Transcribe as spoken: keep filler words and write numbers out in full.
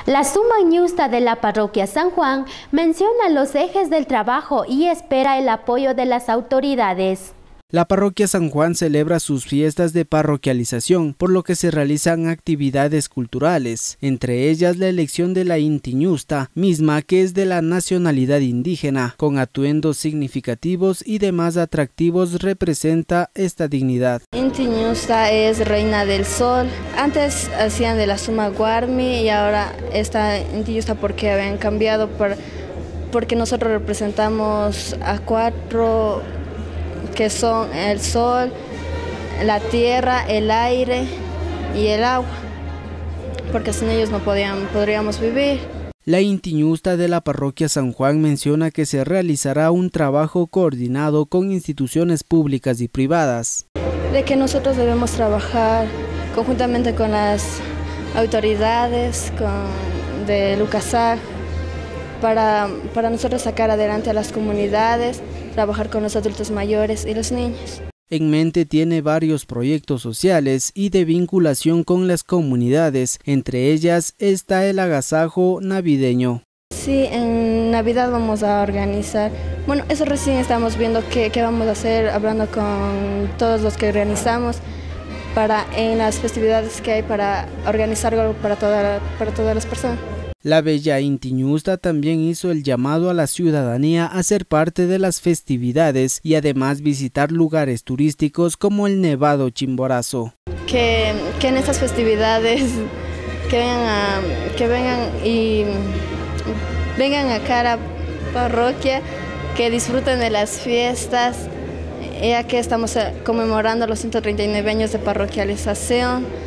La Suma Ñusta de la Parroquia San Juan menciona los ejes del trabajo y espera el apoyo de las autoridades. La Parroquia San Juan celebra sus fiestas de parroquialización, por lo que se realizan actividades culturales, entre ellas la elección de la Inti Ñusta, misma que es de la nacionalidad indígena, con atuendos significativos y demás atractivos representa esta dignidad. Inti Ñusta es reina del sol. Antes hacían de la Suma Guarmi y ahora está Inti Ñusta porque habían cambiado por, porque nosotros representamos a cuatro que son el sol, la tierra, el aire y el agua, porque sin ellos no podían, podríamos vivir. La Inti Ñusta de la Parroquia San Juan menciona que se realizará un trabajo coordinado con instituciones públicas y privadas. De que nosotros debemos trabajar conjuntamente con las autoridades con, de Lucasac para, para nosotros sacar adelante a las comunidades, trabajar con los adultos mayores y los niños. En mente tiene varios proyectos sociales y de vinculación con las comunidades, entre ellas está el agasajo navideño. Sí, en Navidad vamos a organizar, bueno, eso recién estamos viendo qué, qué vamos a hacer, hablando con todos los que organizamos, para en las festividades que hay para organizar algo para, toda, para todas las personas. La bella Inti Ñusta también hizo el llamado a la ciudadanía a ser parte de las festividades y además visitar lugares turísticos como el Nevado Chimborazo. Que, que en estas festividades que vengan, a, que vengan y vengan acá a la parroquia, que disfruten de las fiestas, ya que estamos conmemorando los ciento treinta y nueve años de parroquialización.